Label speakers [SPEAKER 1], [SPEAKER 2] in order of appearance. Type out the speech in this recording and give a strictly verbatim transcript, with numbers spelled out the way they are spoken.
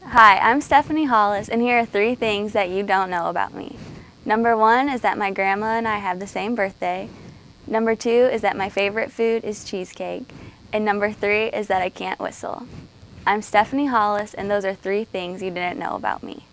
[SPEAKER 1] Hi, I'm Stephanie Hollis, and here are three things that you don't know about me. Number one is that my grandma and I have the same birthday. Number two is that my favorite food is cheesecake. And number three is that I can't whistle. I'm Stephanie Hollis, and those are three things you didn't know about me.